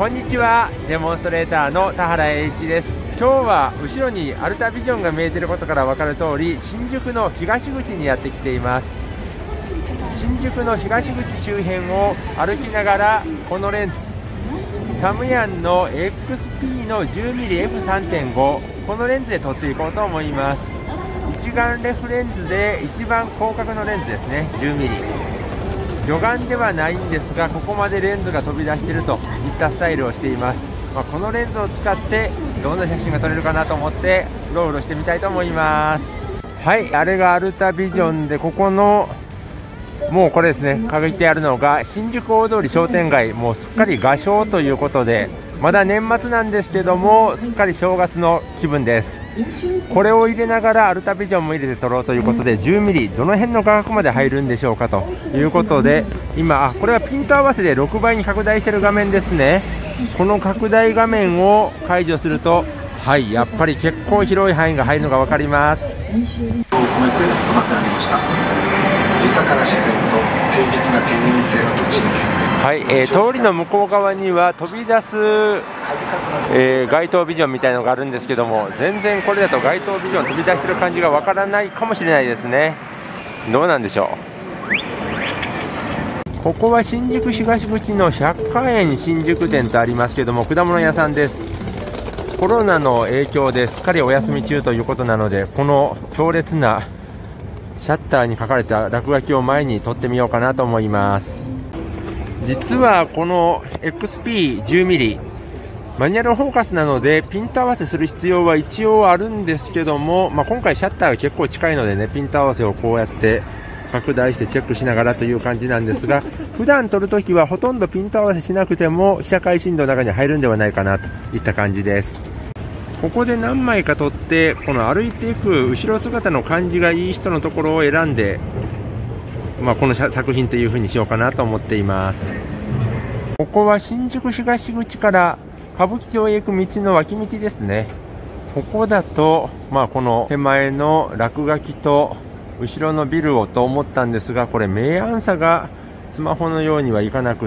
こんにちは、デモンストレーターの田原栄一です。今日は後ろにアルタビジョンが見えていることから分かる通り、新宿の東口にやってきています。新宿の東口周辺を歩きながら、このレンズサムヤンの XP の 10mmF3.5 このレンズで撮っていこうと思います。一眼レフレンズで一番広角のレンズですね。 10mm 魚眼ではないんですが、ここまでレンズが飛び出しているといったスタイルをしています。このレンズを使ってどんな写真が撮れるかなと思ってうろうろしてみたいと思います。はい、あれがアルタビジョンで、ここのもうこれですね、書いてあるのが新宿大通り商店街、もうすっかり画商ということで、まだ年末なんですけども、すっかり正月の気分です。これを入れながらアルタビジョンも入れて撮ろうということで、 10mm どの辺の画角まで入るんでしょうかということで、今これはピント合わせで6倍に拡大している画面ですね。この拡大画面を解除すると、はい、やっぱり結構広い範囲が入るのが分かります。 豊かな自然と精密な天然性の土地。 はい、通りの向こう側には飛び出す、街頭ビジョンみたいなのがあるんですけども、全然これだと街頭ビジョン飛び出してる感じがわからないかもしれないですね。どうなんでしょう。ここは新宿東口の百貨園新宿店とありますけども、果物屋さんです。コロナの影響ですっかりお休み中ということなので、この強烈なシャッターに書かれた落書きを前に撮ってみようかなと思います。実はこの XP10mm マニュアルフォーカスなので、ピント合わせする必要は一応あるんですけども、今回シャッターが結構近いのでね、ピント合わせをこうやって拡大してチェックしながらという感じなんですが、普段撮るときはほとんどピント合わせしなくても被写界深度の中に入るんではないかなといった感じです。ここで何枚か撮って、この歩いていく後ろ姿の感じがいい人のところを選んで、この作品という風にしようかなと思っています。ここは新宿東口から歌舞伎町へ行く道の脇道ですね。ここだと、この手前の落書きと後ろのビルをと思ったんですが、これ明暗差がスマホのようにはいかなくって、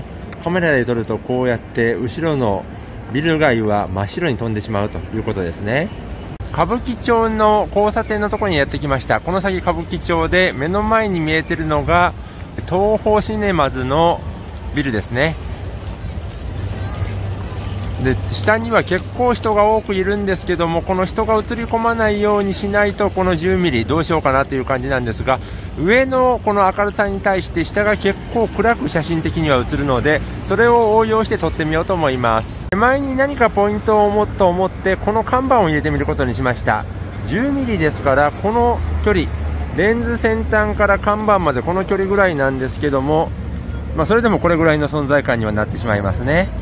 カメラで撮るとこうやって後ろのビル街は真っ白に飛んでしまうということですね。歌舞伎町の交差点のところにやってきました。この先歌舞伎町で、目の前に見えてるのが東宝シネマズのビルですね。で、下には結構人が多くいるんですけども、この人が映り込まないようにしないと、この 10mm どうしようかなという感じなんですが、上のこの明るさに対して下が結構暗く写真的には映るので、それを応用して撮ってみようと思います。手前に何かポイントを思ってこの看板を入れてみることにしました。 10mm ですから、この距離、レンズ先端から看板までこの距離ぐらいなんですけども、それでもこれぐらいの存在感にはなってしまいますね。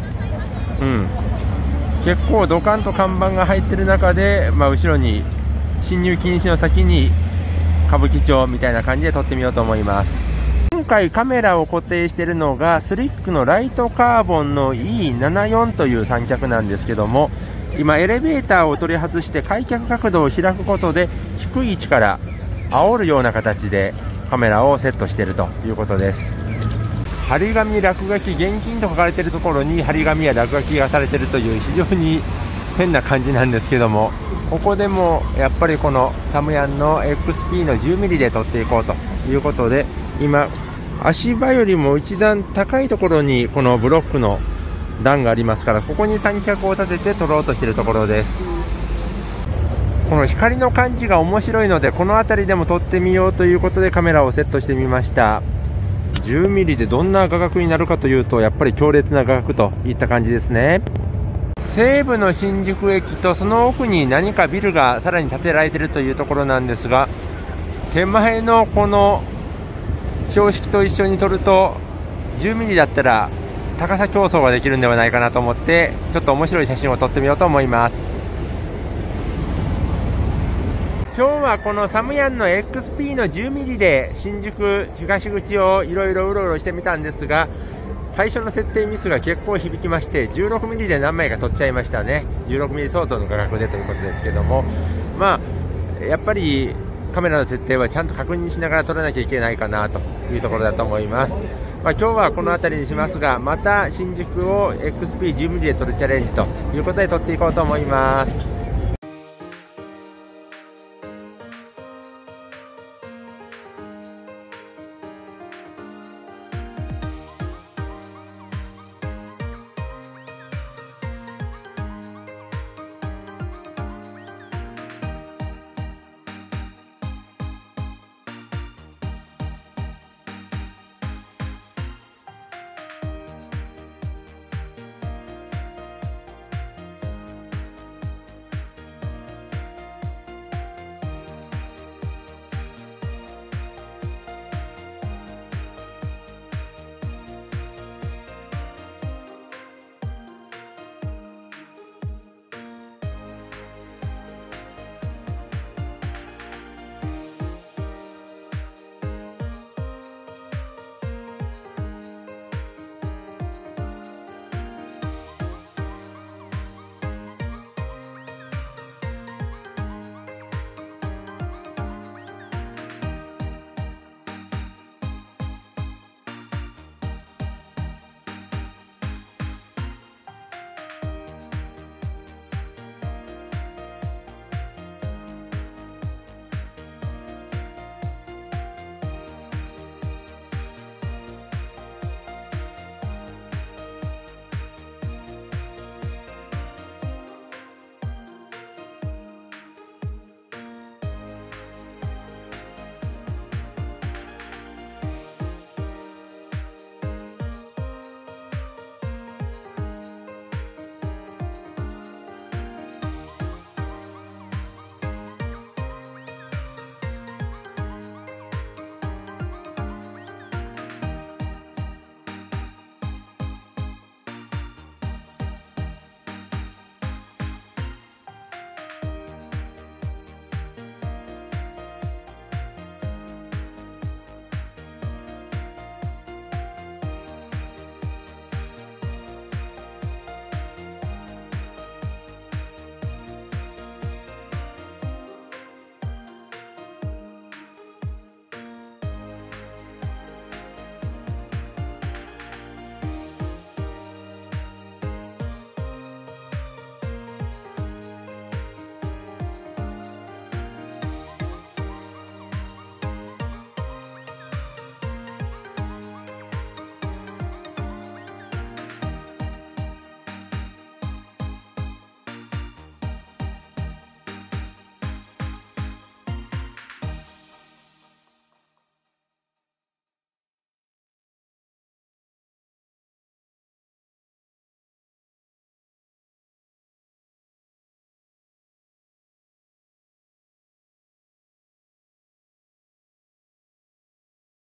結構ドカンと看板が入ってる中で、後ろに進入禁止の先に歌舞伎町みたいな感じで撮ってみようと思います。今回カメラを固定しているのがスリックのライトカーボンの E74 という三脚なんですけども、今エレベーターを取り外して開脚角度を開くことで、低い位置から煽るような形でカメラをセットしているということです。張り紙、落書き、現金と書かれているところに張り紙や落書きがされているという非常に変な感じなんですけども、ここでもやっぱりこのサムヤンの XP の 10mm で撮っていこうということで、今足場よりも一段高いところにこのブロックの段がありますから、ここに三脚を立てて撮ろうとしているところです。この光の感じが面白いので、この辺りでも撮ってみようということでカメラをセットしてみました。10mm でどんな画角になるかというと、やっぱり強烈な画角といった感じですね。西部の新宿駅とその奥に何かビルがさらに建てられているというところなんですが、手前のこの標識と一緒に撮ると 10mm だったら高さ競争ができるんではないかなと思って、ちょっと面白い写真を撮ってみようと思います。今日はこのサムヤンの XP の 10mm で新宿東口をいろいろうろうろしてみたんですが、最初の設定ミスが結構響きまして、 16mm で何枚か撮っちゃいましたね。 16mm 相当の画角でということですけども、やっぱりカメラの設定はちゃんと確認しながら撮らなきゃいけないかなというところだと思います。 今日はこの辺りにしますが、また新宿を XP10 ミリで撮るチャレンジということで撮っていこうと思います。